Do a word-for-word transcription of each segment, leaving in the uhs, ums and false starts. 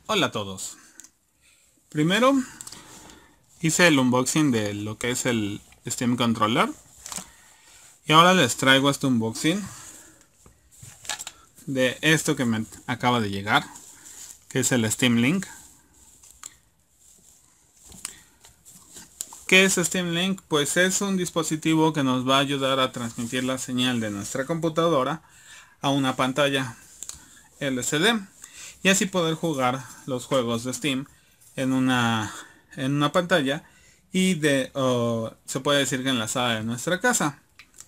Hola a todos. Primero hice el unboxing de lo que es el Steam Controller. Y ahora les traigo este unboxing de esto que me acaba de llegar, que es el Steam Link. ¿Qué es Steam Link? Pues es un dispositivo que nos va a ayudar a transmitir la señal de nuestra computadora a una pantalla L C D y así poder jugar los juegos de Steam en una, en una pantalla y de, oh, se puede decir que enlazada en nuestra casa.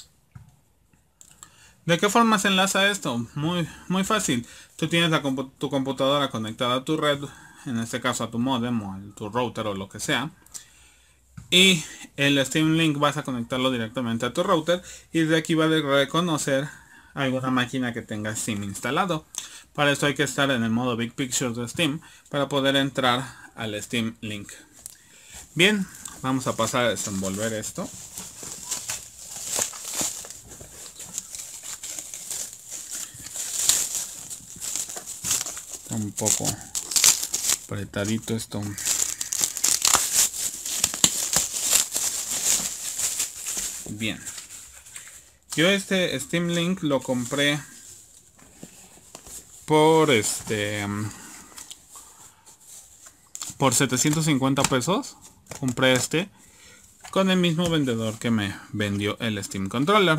¿De qué forma se enlaza esto? Muy, muy fácil. Tú tienes la compu tu computadora conectada a tu red, en este caso a tu modem o a tu router o lo que sea. Y el Steam Link vas a conectarlo directamente a tu router y de aquí va a reconocer alguna máquina que tenga Steam instalado. Para esto hay que estar en el modo Big Picture de Steam para poder entrar al Steam Link. Bien, vamos a pasar a desenvolver esto. Está un poco apretadito esto. Bien, yo este Steam Link lo compré por este por setecientos cincuenta pesos. Compré este con el mismo vendedor que me vendió el Steam Controller.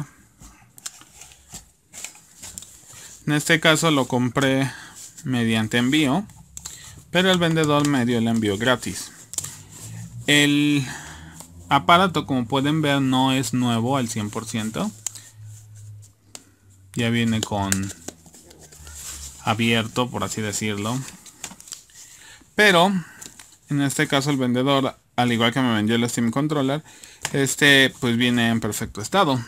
En este caso lo compré mediante envío, pero el vendedor me dio el envío gratis. El aparato, como pueden ver, no es nuevo al cien por ciento. Ya viene con abierto, por así decirlo. Pero en este caso el vendedor, al igual que me vendió el Steam Controller, este pues viene en perfecto estado.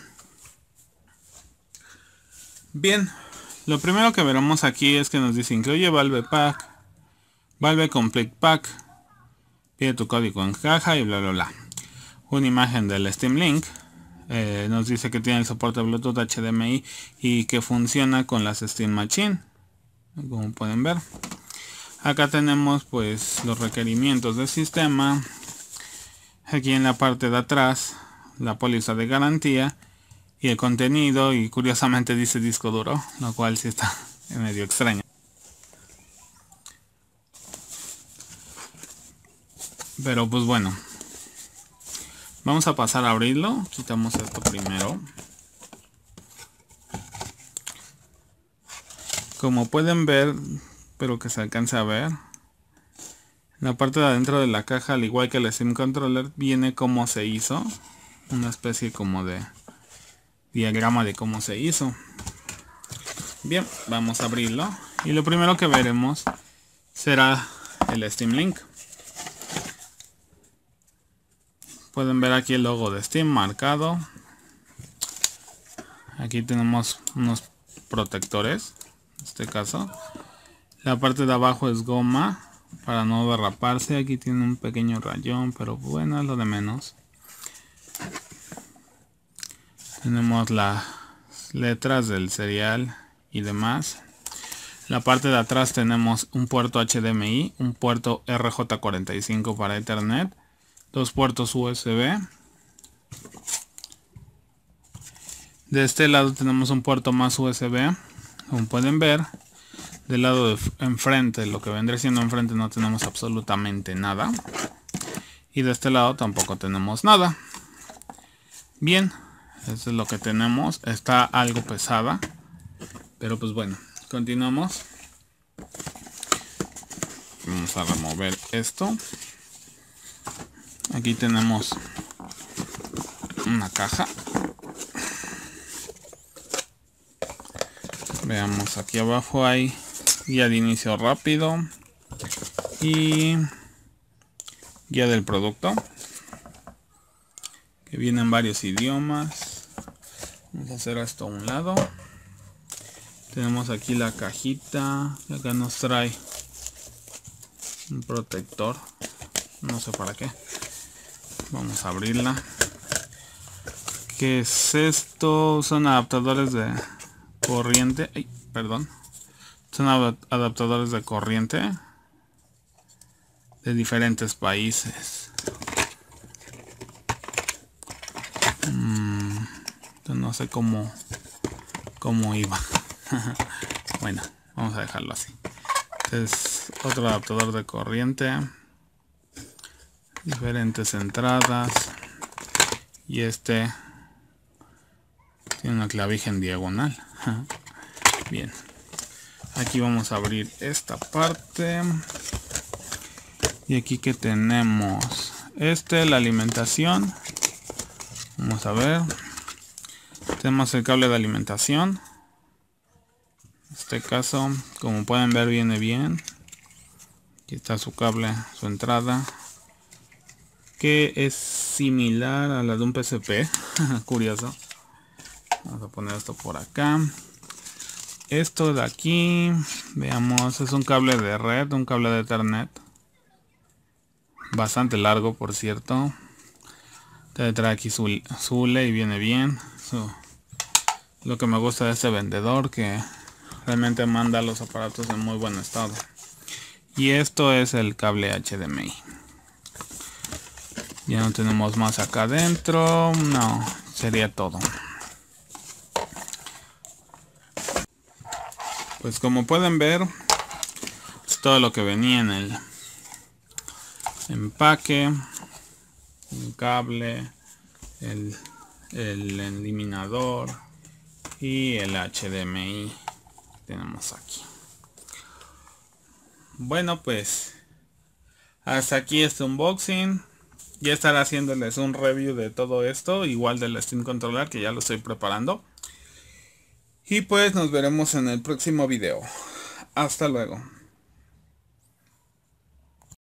Bien, lo primero que veremos aquí es que nos dice incluye Valve Pack, Valve Complete Pack, pide tu código en caja y bla bla bla. Una imagen del Steam Link. Eh, nos dice que tiene el soporte Bluetooth, H D M I y que funciona con las Steam Machine, como pueden ver. Acá tenemos pues los requerimientos del sistema. Aquí en la parte de atrás la póliza de garantía y el contenido, y curiosamente dice disco duro, lo cual sí está medio extraño. Pero pues bueno, vamos a pasar a abrirlo. Quitamos esto primero. Como pueden ver, espero que se alcance a ver, en la parte de adentro de la caja, al igual que el Steam Controller, viene cómo se hizo. Una especie como de diagrama de cómo se hizo. Bien, vamos a abrirlo. Y lo primero que veremos será el Steam Link. Pueden ver aquí el logo de Steam marcado. Aquí tenemos unos protectores. En este caso, la parte de abajo es goma para no derraparse. Aquí tiene un pequeño rayón, pero bueno, es lo de menos. Tenemos las letras del serial y demás. La parte de atrás tenemos un puerto H D M I, un puerto R J cuarenta y cinco para Ethernet, dos puertos U S B. De este lado tenemos un puerto más U S B, como pueden ver. Del lado de enfrente, lo que vendría siendo enfrente, no tenemos absolutamente nada. Y de este lado tampoco tenemos nada. Bien, eso es lo que tenemos. Está algo pesada, pero pues bueno, continuamos. Vamos a remover esto. Aquí tenemos una caja. Veamos, aquí abajo hay guía de inicio rápido y guía del producto, que viene en varios idiomas. Vamos a hacer esto a un lado. Tenemos aquí la cajita, y acá nos trae un protector, no sé para qué. Vamos a abrirla. ¿Qué es esto? Son adaptadores de corriente. Ay, perdón. Son adaptadores de corriente de diferentes países. Mm, no sé cómo, cómo iba. Bueno, vamos a dejarlo así. Este es otro adaptador de corriente. Diferentes entradas. Y este tiene una clavija en diagonal. Bien. Aquí vamos a abrir esta parte. Y aquí que tenemos este, la alimentación. Vamos a ver. Tenemos el cable de alimentación. En este caso, como pueden ver, viene bien. Aquí está su cable, su entrada, que es similar a la de un P S P. Curioso. Vamos a poner esto por acá. Esto de aquí, veamos, es un cable de red, un cable de Ethernet. Bastante largo, por cierto. Te trae aquí su, su hule y viene bien. So, lo que me gusta de este vendedor, que realmente manda los aparatos en muy buen estado. Y esto es el cable H D M I. Ya no tenemos más acá adentro. No, sería todo. Pues como pueden ver, es todo lo que venía en el empaque. Un cable, el, el eliminador y el H D M I tenemos aquí. Bueno, pues hasta aquí este unboxing. Ya estaré haciéndoles un review de todo esto, igual del Steam Controller, que ya lo estoy preparando. Y pues nos veremos en el próximo video. Hasta luego.